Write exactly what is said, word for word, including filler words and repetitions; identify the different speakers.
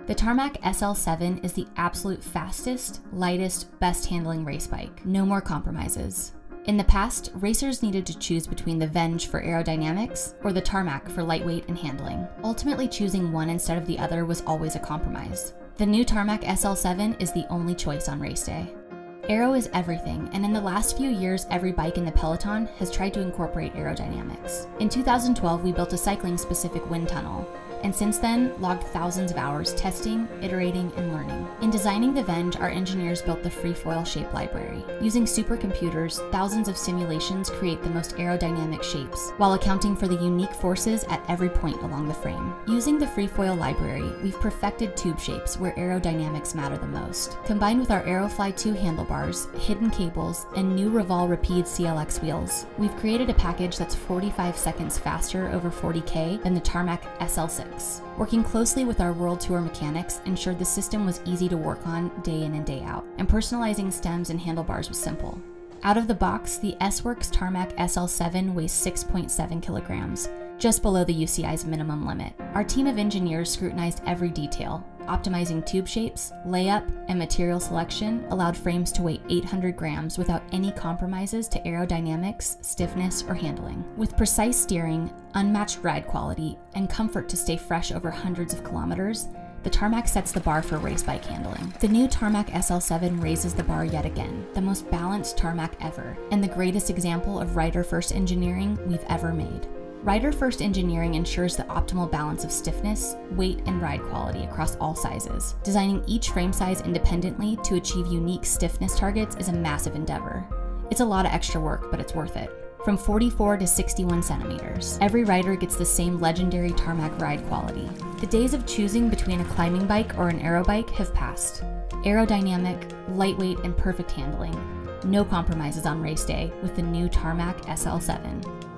Speaker 1: The Tarmac S L seven is the absolute fastest, lightest, best handling race bike. No more compromises. In the past, racers needed to choose between the Venge for aerodynamics or the Tarmac for lightweight and handling. Ultimately, choosing one instead of the other was always a compromise. The new Tarmac S L seven is the only choice on race day. Aero is everything, and in the last few years, every bike in the peloton has tried to incorporate aerodynamics. In two thousand twelve, we built a cycling-specific wind tunnel, and since then, logged thousands of hours testing, iterating, and learning. In designing the Venge, our engineers built the free-foil shape library. Using supercomputers, thousands of simulations create the most aerodynamic shapes, while accounting for the unique forces at every point along the frame. Using the free-foil library, we've perfected tube shapes where aerodynamics matter the most. Combined with our Aerofly two handlebars, hidden cables, and new Revol Rapide C L X wheels, we've created a package that's forty-five seconds faster over forty K than the Tarmac S L six. Working closely with our World Tour mechanics ensured the system was easy to work on day in and day out, and personalizing stems and handlebars was simple. Out of the box, the S-Works Tarmac S L seven weighs six point seven kilograms, just below the U C I's minimum limit. Our team of engineers scrutinized every detail. Optimizing tube shapes, layup, and material selection allowed frames to weigh eight hundred grams without any compromises to aerodynamics, stiffness, or handling. With precise steering, unmatched ride quality, and comfort to stay fresh over hundreds of kilometers, the Tarmac sets the bar for race bike handling. The new Tarmac S L seven raises the bar yet again, the most balanced Tarmac ever, and the greatest example of rider-first engineering we've ever made. Rider-first engineering ensures the optimal balance of stiffness, weight, and ride quality across all sizes. Designing each frame size independently to achieve unique stiffness targets is a massive endeavor. It's a lot of extra work, but it's worth it. From forty-four to sixty-one centimeters, every rider gets the same legendary Tarmac ride quality. The days of choosing between a climbing bike or an aero bike have passed. Aerodynamic, lightweight, and perfect handling. No compromises on race day with the new Tarmac S L seven.